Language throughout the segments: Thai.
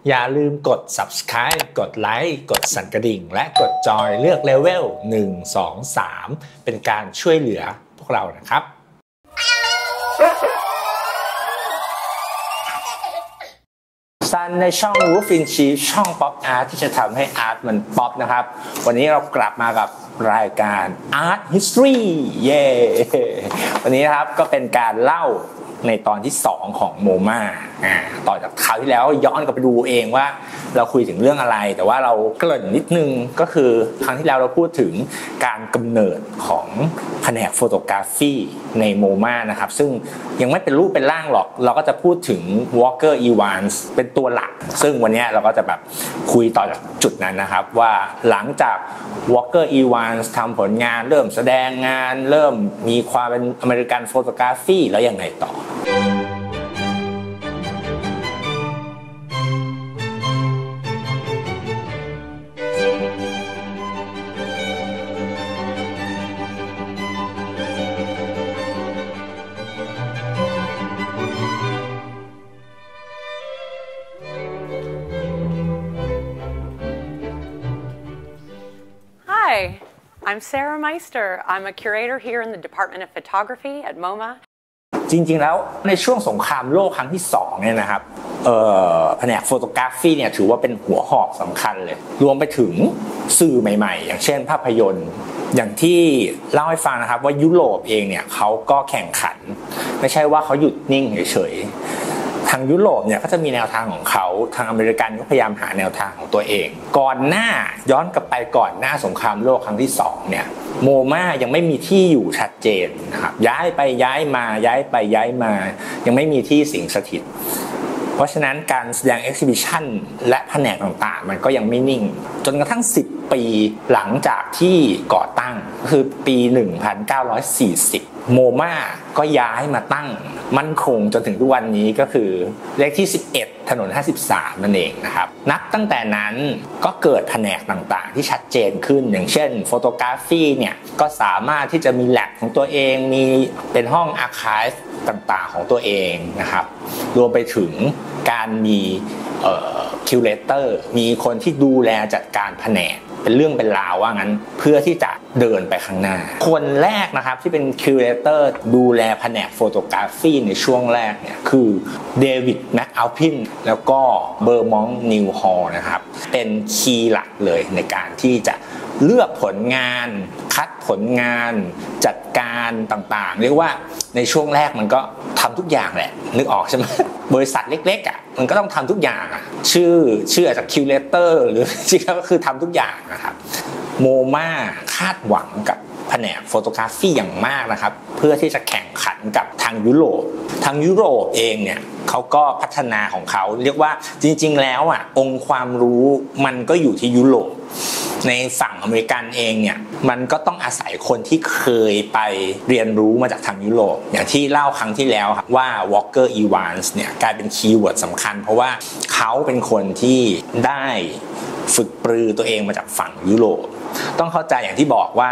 อย่าลืมกด subscribe กดไลค์กดสั่นกระดิ่งและกดจอยเลือกเลเวล1 2 3เป็นการช่วยเหลือพวกเรานะครับซันในช่อง Wolfing Chief ช่อง Pop Art ที่จะทำให้อาร์ตมันป๊อปนะครับวันนี้เรากลับมากับรายการ Art History เย้วันนี้นะครับก็เป็นการเล่าในตอนที่2ของโมมาต่อจากคราวที่แล้วย้อนกลับไปดูเองว่าเราคุยถึงเรื่องอะไรแต่ว่าเราเกริ่นนิดนึงก็คือครั้งที่แล้วเราพูดถึงการกำเนิดของแผนกโฟโตกราฟีในโมมานะครับซึ่งยังไม่เป็นรูปเป็นร่างหรอกเราก็จะพูดถึง Walker Evans เป็นตัวหลักซึ่งวันนี้เราก็จะแบบคุยต่อจากจุดนั้นนะครับว่าหลังจาก Walker Evans ทำผลงานเริ่มแสดงงานเริ่มมีความเป็นอเมริกันโฟโตกราฟีแล้วยังไงต่อ Hi, I'm Sarah Meister. I'm a curator here in the Department of Photography at MoMA. จริงๆแล้วในช่วงสงครามโลกครั้งที่2เนี่ยนะครับแผนกโฟโตกราฟีเนี่ยถือว่าเป็นหัวหอกสำคัญเลยรวมไปถึงสื่อใหม่ๆอย่างเช่นภาพยนตร์อย่างที่เล่าให้ฟังนะครับว่ายุโรปเองเนี่ยเขาก็แข่งขันไม่ใช่ว่าเขาหยุดนิ่งเฉยๆทางยุโรปเนี่ยก็จะมีแนวทางของเขาทางอเมริกันก็พยายามหาแนวทางของตัวเองก่อนหน้าย้อนกลับไปก่อนหน้าสงครามโลกครั้งที่2เนี่ยโมมายังไม่มีที่อยู่ชัดเจนนะครับย้ายไปย้ายมาย้ายไปย้ายมายังไม่มีที่สิงสถิตเพราะฉะนั้นการแสดงเอ็กซิบิชันและแผนกต่างๆมันก็ยังไม่นิ่งจนกระทั่ง10 ปีหลังจากที่ก่อตั้งคือปี 1940 โมมาก็ย้ายมาตั้งมั่นคงจนถึงทุกวันนี้ก็คือเลขที่11ถนน53นั่นเองนะครับนับตั้งแต่นั้นก็เกิดแผนกต่างๆที่ชัดเจนขึ้นอย่างเช่นโฟโตกราฟีเนี่ยก็สามารถที่จะมีแลบของตัวเองมีเป็นห้องอาร์ไคฟ์ต่างๆของตัวเองนะครับรวมไปถึงการมีคิวเรเตอร์มีคนที่ดูแลจัดการแผนกเป็นเรื่องเป็นราวว่างั้นเพื่อที่จะเดินไปข้างหน้าคนแรกนะครับที่เป็นคิวเรเตอร์ดูแลแผนกโฟโตกราฟีในช่วงแรกเนี่ยคือเดวิดแม็กอัลพินแล้วก็เบอร์มองต์นิวฮอลนะครับเป็นคีย์หลักเลยในการที่จะเลือกผลงานคัดผลงานจัดการต่างๆเรียกว่าในช่วงแรกมันก็ทำทุกอย่างแหละนึกออกใช่ไหมบริษัทเล็กๆอ่ะมันก็ต้องทำทุกอย่างชื่ออาจจะคิวเลเตอร์หรือจริงๆก็คือทำทุกอย่างนะครับโมมาคาดหวังกับแผนกโฟโตกราฟีอย่างมากนะครับเพื่อที่จะแข่งขันกับทางยุโรปเองเนี่ยเขาก็พัฒนาของเขาเรียกว่าจริงๆแล้วอ่ะองค์ความรู้มันก็อยู่ที่ยุโรปในฝั่งอเมริกันเองเนี่ยมันก็ต้องอาศัยคนที่เคยไปเรียนรู้มาจากทางยุโรปอย่างที่เล่าครั้งที่แล้วครับว่า Walker Evans เนี่ยกลายเป็นคีย์เวิร์ดสำคัญเพราะว่าเขาเป็นคนที่ได้ฝึกปรือตัวเองมาจากฝั่งยุโรปต้องเข้าใจอย่างที่บอกว่า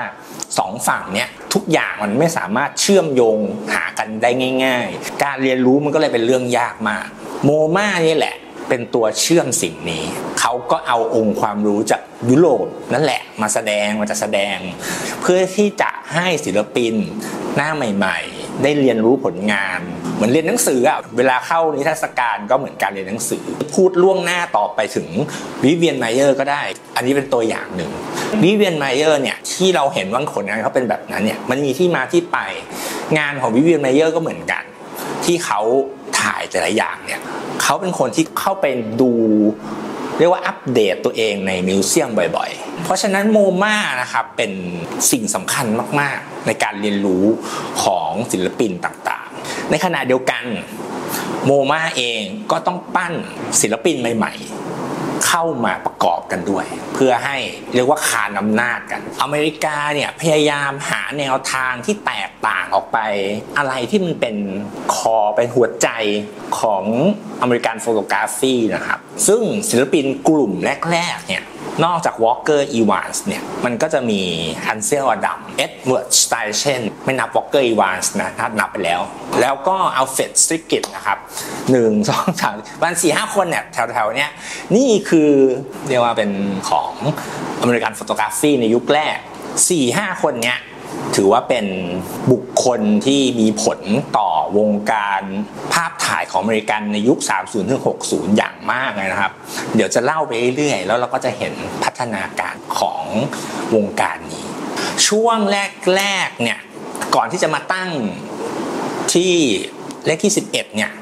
2ฝั่งเนี้ยทุกอย่างมันไม่สามารถเชื่อมโยงหากันได้ง่ายๆการเรียนรู้มันก็เลยเป็นเรื่องยากมากโมมานี่แหละเป็นตัวเชื่อมสิ่งนี้เขาก็เอาองค์ความรู้จากยุโรปนั่นแหละมาจัดแสดงเพื่อที่จะให้ศิลปินหน้าใหม่ๆได้เรียนรู้ผลงานเหมือนเรียนหนังสืออ่ะเวลาเข้านิทรรศการก็เหมือนการเรียนหนังสือพูดล่วงหน้าต่อไปถึงวิเวียนไมเยอร์ก็ได้อันนี้เป็นตัวอย่างหนึ่งวิเวียนไมเยอร์เนี่ยที่เราเห็นว่าผลงานเขาเป็นแบบนั้นเนี่ยมันมีที่มาที่ไปงานของวิเวียนไมเยอร์ก็เหมือนกันที่เขาถ่ายแต่ละอย่างเนี่ยเขาเป็นคนที่เข้าไปดูเรียกว่าอัปเดตตัวเองในมิวเซียมบ่อยๆเพราะฉะนั้นโมมานะครับเป็นสิ่งสำคัญมากๆในการเรียนรู้ของศิลปินต่างๆในขณะเดียวกันโมมาเองก็ต้องปั้นศิลปินใหม่ๆเข้ามาประกอบกันด้วยเพื่อให้เรียกว่าคานอำนาจกันอเมริกาเนี่ยพยายามหาแนวทางที่แตกต่างออกไปอะไรที่มันเป็นคอเป็นหัวใจของอเมริกันโฟโตกราฟีนะครับซึ่งศิลปินกลุ่มแรกๆเนี่ยนอกจาก Walker Evans เนี่ยมันก็จะมีฮันเซล อดัม เอ็ดเวิร์ด สไตเชนไม่นับวอลเกอร์ อีวานส์นะนับไปแล้วก็อัลเฟรด สตริกกิตนะครับ1 2 3วัน 4-5 คนเนี่ยแถวๆเนี้ยนี่คือเรียกว่าเป็นของอเมริกันโฟโตกราฟีในยุคแรก 4-5 คนเนี้ยถือว่าเป็นบุคคลที่มีผลต่อวงการภาพถ่ายของอเมริกันในยุค 30-60 อย่างมากเลยนะครับเดี๋ยวจะเล่าไปเรื่อยๆแล้วเราก็จะเห็นพัฒนาการของวงการนี้ช่วงแรกๆเนี่ยก่อนที่จะมาตั้งที่เลขที่11เนี่ย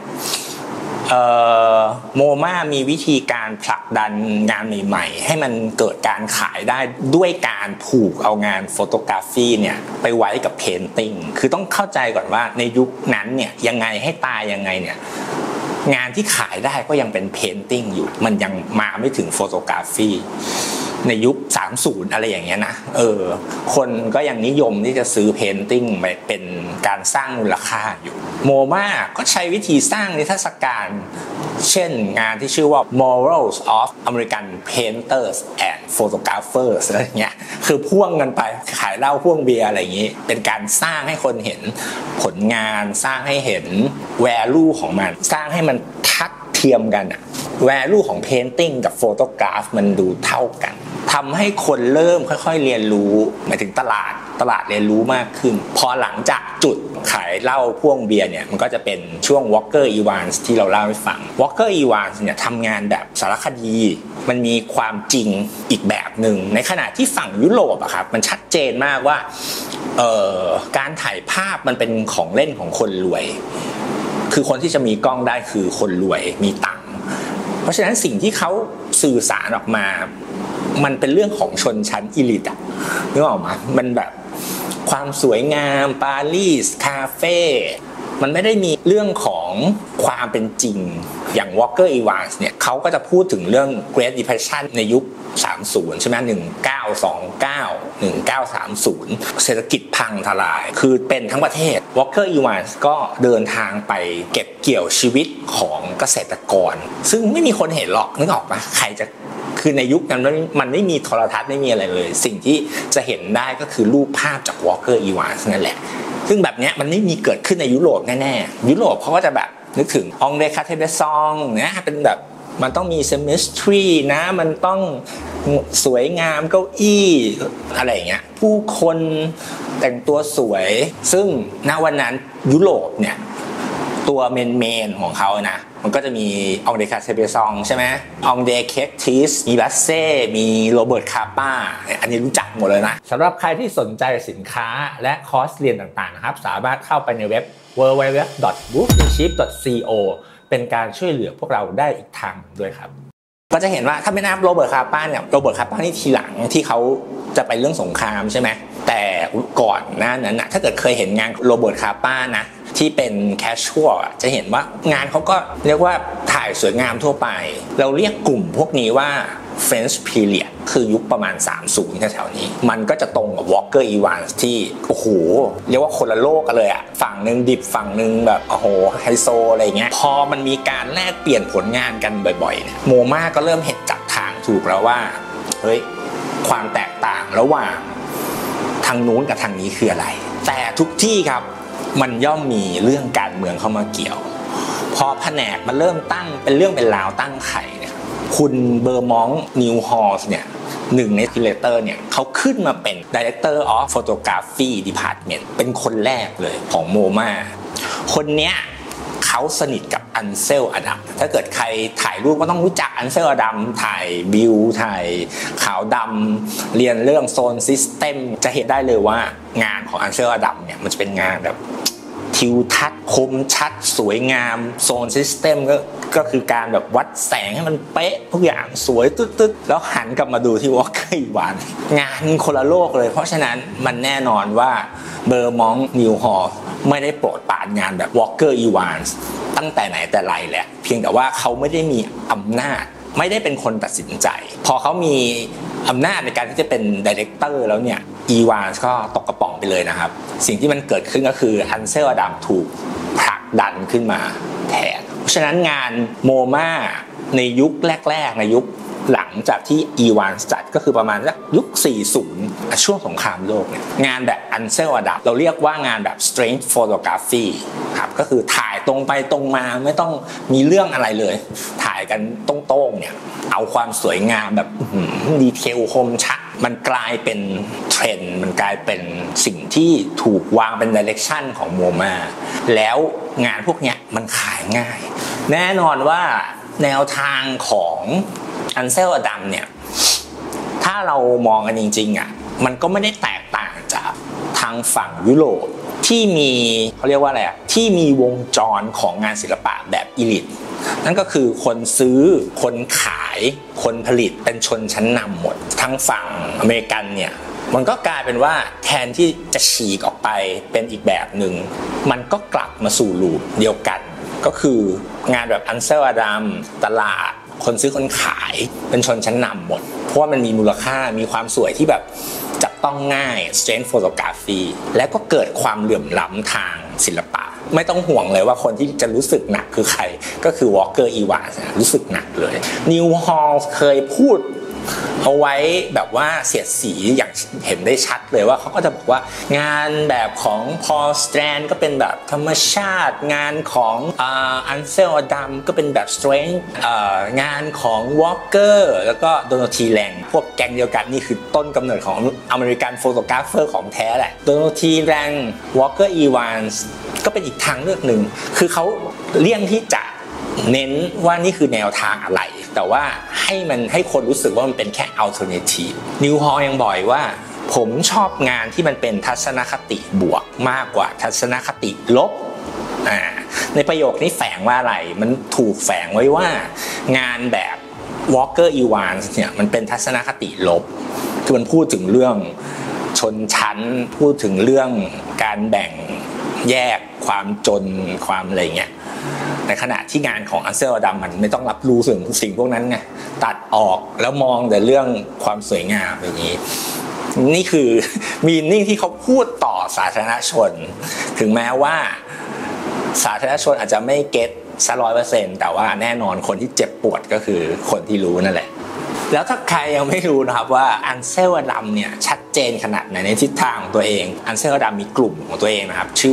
โมมามีวิธีการผลักดันงานใหม่ๆให้มันเกิดการขายได้ด้วยการผูกเอางานโฟโตกราฟีเนี่ยไปไว้กับเพนติ้งคือต้องเข้าใจก่อนว่าในยุคนั้นเนี่ยยังไงให้ตายยังไงเนี่ยงานที่ขายได้ก็ยังเป็นเพนติ้งอยู่มันยังมาไม่ถึงโฟโตกราฟีในยุค30อะไรอย่างเงี้ยนะคนก็ยังนิยมที่จะซื้อเพนติ้งไปเป็นการสร้างมูลค่าอยู่โมมาก็ใช้วิธีสร้างนิทรรศการเช่นงานที่ชื่อว่า Morals of American Painters and Photographers อะไรเงี้ยคือพ่วงกันไปขายเหล้าพ่วงเบียร์อะไรอย่างงี้เป็นการสร้างให้คนเห็นผลงานสร้างให้เห็น value ของมันสร้างให้มันทัดเทียมกันอะ value ของ painting กับ photograph มันดูเท่ากันทำให้คนเริ่มค่อยๆเรียนรู้หมายถึงตลาดเรียนรู้มากขึ้นพอหลังจากจุดขายเหล้าพ่วงเบียร์เนี่ยมันก็จะเป็นช่วง Walker Evans ที่เราเล่าให้ฟัง Walker Evans เนี่ยทำงานแบบสารคดีมันมีความจริงอีกแบบหนึ่งในขณะที่ฝั่งยุโรปอะครับมันชัดเจนมากว่าการถ่ายภาพมันเป็นของเล่นของคนรวยคือคนที่จะมีกล้องได้คือคนรวยมีตังค์เพราะฉะนั้นสิ่งที่เขาสื่อสารออกมามันเป็นเรื่องของชนชั้นอีลิทอะนึกออกมั้ยมันแบบความสวยงามปารีสคาเฟ่มันไม่ได้มีเรื่องของความเป็นจริงอย่าง Walker Evans เนี่ยเขาก็จะพูดถึงเรื่อง Great Depression ในยุค30ใช่ไหม1929 1930เศรษฐกิจพังทลายคือเป็นทั้งประเทศ Walker Evans ก็เดินทางไปเก็บเกี่ยวชีวิตของเกษตรกรซึ่งไม่มีคนเห็นหรอกนึกออกปะใครจะคือในยุคนั้นมันไม่มีโทรทัศน์ไม่มีอะไรเลยสิ่งที่จะเห็นได้ก็คือรูปภาพจาก Walker Evans นั่นแหละซึ่งแบบนี้มันไม่มีเกิดขึ้นในยุโรปแน่ๆยุโรปเขาก็จะแบบนึกถึงองเดคาเทเบซองนะเป็นแบบมันต้องมี symmetry นะมันต้องสวยงามเก้าอี้อะไรอย่างเงี้ยผู้คนแต่งตัวสวยซึ่งณวันนั้นยุโรปเนี่ยตัวเมนของเขานะมันก็จะมีองเดคาเทเบซองใช่ไหมองเดเคคทิสมีบัสเซ่มีโรเบิร์ตคาป้าอันนี้รู้จักหมดเลยนะสำหรับใครที่สนใจสินค้าและคอร์สเรียนต่างๆนะครับสามารถเข้าไปในเว็บ www.bookship.co เป็นการช่วยเหลือพวกเราได้อีกทางด้วยครับก็จะเห็นว่าถ้าไม่นับโรเบิร์ตคาป้าเนี่ยโรเบิร์ตคาป้านี่ทีหลังที่เขาจะไปเรื่องสงครามใช่ไหมแต่ก่อนหน้านั้นนะถ้าเกิดเคยเห็นงานโรเบิร์ตคาป้านะที่เป็นแคชชวลจะเห็นว่างานเขาก็เรียกว่าถ่ายสวยงามทั่วไปเราเรียกกลุ่มพวกนี้ว่า French Period คือยุคประมาณ30แถวๆนี้มันก็จะตรงกับ Walker Evans ที่โอ้โหเรียกว่าคนละโลกกันเลยอะฝั่งนึงดิบฝั่งนึงแบบโอ้โหไฮโซอะไรเงี้ยพอมันมีการแลกเปลี่ยนผลงานกันบ่อยๆเนี่ยโมมาก็เริ่มเห็นจับทางถูกแล้วว่าเฮ้ยความแตกต่างระหว่างทางนู้นกับทางนี้คืออะไรแต่ทุกที่ครับมันย่อมมีเรื่องการเมืองเข้ามาเกี่ยวพอแผนกมันเริ่มตั้งเป็นเรื่องเป็นราวตั้งไข่เนี่ยคุณเบอร์มองนิวฮอลส์เนี่ยหนึ่งในคิวเรเตอร์เนี่ยเขาขึ้นมาเป็น Director of Photography Department เป็นคนแรกเลยของโมมาคนเนี้ยเขาสนิทกับอันเซล อดัมถ้าเกิดใครถ่ายรูปก็ต้องรู้จักอันเซล อดัมถ่ายวิวถ่ายขาวดำเรียนเรื่องโซนซิสเต็มจะเห็นได้เลยว่างานของอันเซล อดัมเนี่ยมันจะเป็นงานแบบทิวทัศน์คมชัดสวยงามโซนซิสเต็มก็คือการแบบวัดแสงให้มันเป๊ะทุกอย่างสวยตึ๊ดๆแล้วหันกลับมาดูที่ Walker Evans งานคนละโลกเลยเพราะฉะนั้นมันแน่นอนว่าเบอร์มองนิวฮอลไม่ได้โปรดปรานงานแบบ Walker Evans ตั้งแต่ไหนแต่ไรแหละเพียงแต่ว่าเขาไม่ได้มีอำนาจไม่ได้เป็นคนตัดสินใจพอเขามีอำนาจในการที่จะเป็นไดเรคเตอร์แล้วเนี่ยอีวานก็ตกกระป๋องไปเลยนะครับสิ่งที่มันเกิดขึ้นก็คืออันเซล อดัมถูกผลักดันขึ้นมาแทนเพราะฉะนั้นงานโมมาในยุคแรกๆในยุคหลังจากที่อีวานจัดก็คือประมาณสักยุค40ช่วงสงครามโลกเนี่ยงานแบบอันเซลอดัมเราเรียกว่างานแบบ strange photography ครับก็คือถ่ายตรงไปตรงมาไม่ต้องมีเรื่องอะไรเลยถ่ายกันตรงๆเนี่ยเอาความสวยงามแบบดีเทลคมชัดมันกลายเป็นเทรนด์มันกลายเป็นสิ่งที่ถูกวางเป็นดิเรกชันของโมมาแล้วงานพวกเนี้ยมันขายง่ายแน่นอนว่าแนวทางของอันเซลอดัมเนี่ยถ้าเรามองกันจริงๆอ่ะมันก็ไม่ได้แตกต่างจากทางฝั่งยุโรปที่มีเขาเรียกว่าอะไรอ่ะที่มีวงจรของงานศิลปะแบบอีลิทนั่นก็คือคนซื้อคนขายคนผลิตเป็นชนชั้นนำหมดทางฝั่งอเมริกันเนี่ยมันก็กลายเป็นว่าแทนที่จะฉีกออกไปเป็นอีกแบบหนึ่งมันก็กลับมาสู่ลูปเดียวกันก็คืองานแบบอันเซลอดัมตลาดคนซื้อคนขายเป็นชนชั้นนำหมดเพราะว่ามันมีมูลค่ามีความสวยที่แบบจับต้องง่าย strange photography และก็เกิดความเหลื่อมล้ำทางศิลปะไม่ต้องห่วงเลยว่าคนที่จะรู้สึกหนักคือใครก็คือ Walker Evans รู้สึกหนักเลย New Hall เคยพูดเอาไว้แบบว่าเสียดสีอย่างเห็นได้ชัดเลยว่าเขาก็จะบอกว่างานแบบของ Paul Strand ก็เป็นแบบธรรมชาติงานของAnsel Adams ก็เป็นแบบ strange งานของ Walker แล้วก็ Dorothy Lang พวกแก๊งเดียวกันนี่คือต้นกำเนิดของอเมริกันโฟโตกราฟเฟอร์ของแท้แหละ Dorothy Lang Walker Evans ก็เป็นอีกทางเลือกหนึ่งคือเขาเลี่ยงที่จะเน้นว่านี่คือแนวทางอะไรแต่ว่าให้คนรู้สึกว่ามันเป็นแค่ alternative New Hall ยังบอกว่าผมชอบงานที่มันเป็นทัศนคติบวกมากกว่าทัศนคติลบในประโยคนี้แฝงว่าอะไรมันถูกแฝงไว้ว่างานแบบ Walker Evans เนี่ยมันเป็นทัศนคติลบคือมันพูดถึงเรื่องชนชั้นพูดถึงเรื่องการแบ่งแยกความจนความอะไรเงี้ยในขณะที่งานของอันเซลอดัมมันไม่ต้องรับรู้สิ่งพวกนั้นไงตัดออกแล้วมองแต่เรื่องความสวยงามอย่างนี้นี่คือมีนิ่งที่เขาพูดต่อสาธารณชนถึงแม้ว่าสาธารณชนอาจจะไม่เก็ตซะ 100% แต่ว่าแน่นอนคนที่เจ็บปวดก็คือคนที่รู้นั่นแหละแล้วถ้าใครยังไม่รู้นะครับว่าอันเซลอดัมเนี่ยชัดเจนขนาดไหนในทิศทางของตัวเองอันเซลอดัมมีกลุ่มของตัวเองนะครับชื่อ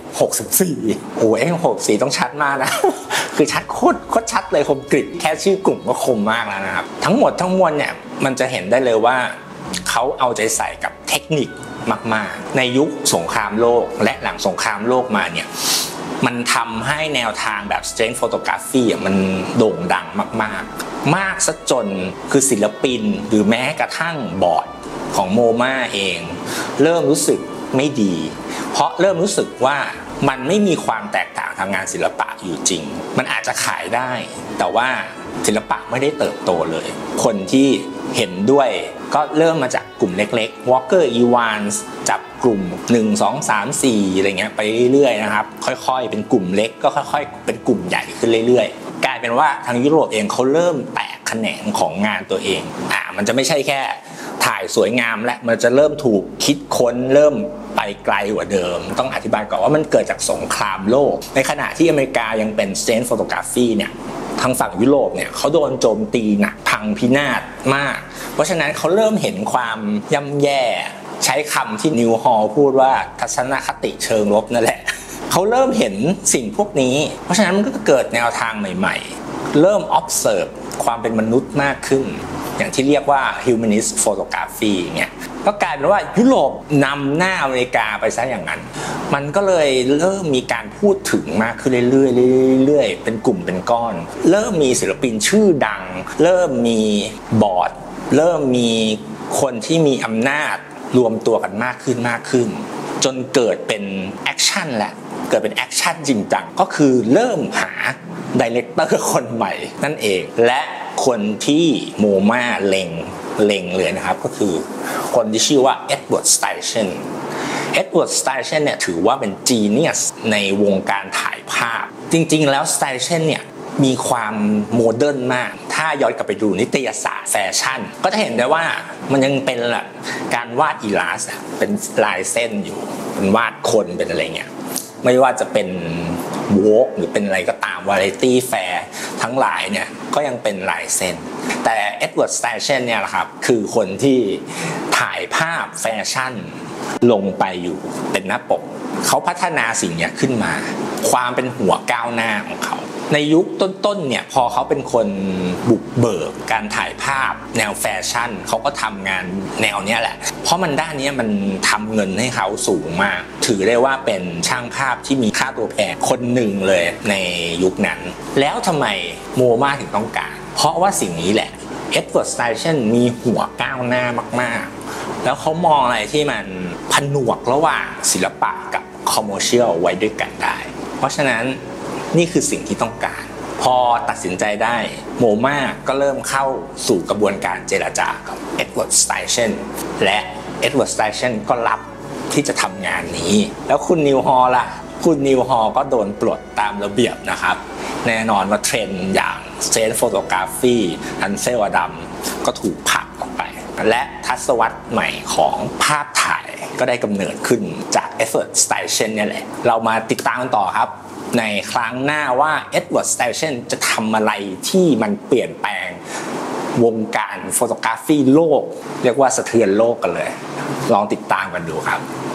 F64 โอ้ F64 ต้องชัดมากนะ คือชัดโคตรชัดเลยคมกริบแค่ชื่อกลุ่มก็คมมากแล้วนะครับทั้งหมดทั้งมวลเนี่ยมันจะเห็นได้เลยว่าเขาเอาใจใส่กับเทคนิคมากๆในยุคสงครามโลกและหลังสงครามโลกมาเนี่ยมันทำให้แนวทางแบบ strange photography มันโด่งดังมากซะจนคือศิลปินหรือแม้กระทั่งบอร์ดของโมมาเองเริ่มรู้สึกไม่ดีเพราะเริ่มรู้สึกว่ามันไม่มีความแตกต่างทางงานศิลปะอยู่จริงมันอาจจะขายได้แต่ว่าศิลปะไม่ได้เติบโตเลยคนที่เห็นด้วยก็เริ่มมาจากกลุ่มเล็กๆ Walker Evans จับกลุ่ม1 2 3 4อะไรเงี้ยไปเรื่อยๆนะครับค่อยๆเป็นกลุ่มเล็กก็ค่อยๆเป็นกลุ่มใหญ่ขึ้นเรื่อยๆกลายเป็นว่าทางยุโรปเองเขาเริ่มแตกแขนงของงานตัวเองมันจะไม่ใช่แค่ถ่ายสวยงามและมันจะเริ่มถูกคิดค้นเริ่มไปไกลกว่าเดิมต้องอธิบายก่อนว่ามันเกิดจากสงครามโลกในขณะที่อเมริกายังเป็น strange photography เนี่ยทางฝั่งยุโรปเนี่ยเขาโดนโจมตีหนักพังพินาศมากเพราะฉะนั้นเขาเริ่มเห็นความย่ำแย่ใช้คำที่นิวฮอลพูดว่าทัศนคติเชิงลบนั่นแหละเขาเริ่มเห็นสิ่งพวกนี้เพราะฉะนั้นมันก็เกิดแนวทางใหม่ๆเริ่ม observe ความเป็นมนุษย์มากขึ้นอย่างที่เรียกว่า humanist photography เนี่ยก็กลายเป็นว่ายุโรปนำหน้าอเมริกาไปซะอย่างนั้นมันก็เลยเริ่มมีการพูดถึงมากขึ้นเรื่อยๆเป็นกลุ่มเป็นก้อนเริ่มมีศิลปินชื่อดังเริ่มมีบอร์ดเริ่มมีคนที่มีอำนาจรวมตัวกันมากขึ้นจนเกิดเป็นแอคชั่นแหละเกิดเป็นแอคชั่นจริงจังก็คือเริ่มหาไดเรคเตอร์คนใหม่นั่นเองและคนที่โมมาเล็งเลยนะครับก็คือคนที่ชื่อว่าเอ็ดเวิร์ด สไตเชนเนี่ยถือว่าเป็นจีเนียสในวงการถ่ายภาพจริงๆแล้วสไตเชนเนี่ยมีความโมเดิร์นมากถ้าย้อนกลับไปดูนิตยสารแฟชั่นก็จะเห็นได้ว่ามันยังเป็นแบบการวาดอีลาสเป็นลายเส้นอยู่เป็นวาดคนเป็นอะไรเงี้ยไม่ว่าจะเป็น Vogue หรือเป็นอะไรก็ตาม Variety Fair ทั้งหลายเนี่ยก็ยังเป็นลายเซ็นแต่ Edward Steichen เนี่ยแหละครับคือคนที่ถ่ายภาพแฟชั่นลงไปอยู่เป็นหน้าปกเขาพัฒนาสิ่งนี้ขึ้นมาความเป็นหัวก้าวหน้าของเขาในยุคต้นๆเนี่ยพอเขาเป็นคนบุกเบิกการถ่ายภาพแนวแฟชั่นเขาก็ทำงานแนวเนี้ยแหละเพราะมันด้านนี้มันทำเงินให้เขาสูงมากถือได้ว่าเป็นช่างภาพที่มีค่าตัวแพงคนหนึ่งเลยในยุคนั้นแล้วทำไมโมมาถึงต้องการเพราะว่าสิ่งนี้แหละเอ็ดเวิร์ด สไตเชนมีหัวก้าวหน้ามากๆแล้วเขามองอะไรที่มันผนวกระหว่างศิลปะกับคอมเมอร์เชียลไว้ด้วยกันได้เพราะฉะนั้นนี่คือสิ่งที่ต้องการพอตัดสินใจได้โมมาก็เริ่มเข้าสู่กระบวนการเจรจากับเอ็ดเวิร์ด สไตเชนและเอ็ดเวิร์ด สไตเชนก็รับที่จะทำงานนี้แล้วคุณนิวฮอลล่ะคุณนิวฮอลก็โดนปลดตามระเบียบนะครับแน่นอนว่าเทรนด์อย่างสเตรทโฟโตกราฟีฮันเซลอดัมก็ถูกผลักออกไปและทศวรรษใหม่ของภาพถ่ายก็ได้กำเนิดขึ้นจากเอ็ดเวิร์ด สไตเชนเนี่ยแหละเรามาติดตามกันต่อครับในครั้งหน้าว่าเอ็ดเวิร์ด สไตเชนจะทำอะไรที่มันเปลี่ยนแปลงวงการโฟโตกราฟีโลกเรียกว่าสะเทือนโลกกันเลยลองติดตามกันดูครับ